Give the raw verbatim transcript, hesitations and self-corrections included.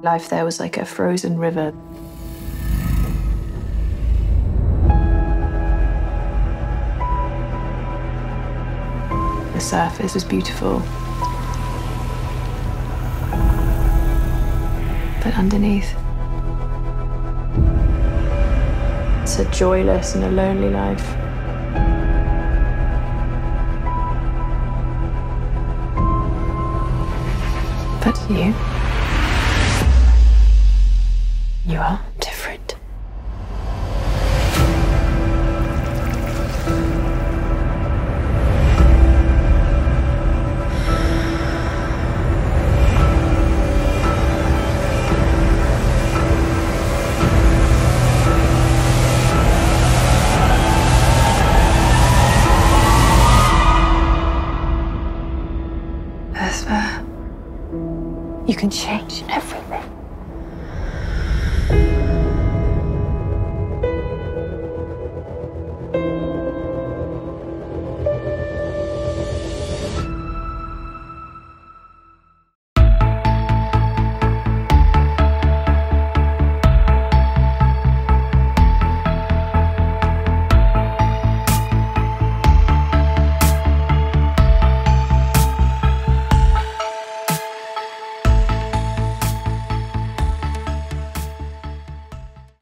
Life there was like a frozen river. The surface was beautiful. But underneath, it's a joyless and a lonely life. But you, you are different. Vesper, you can change everything.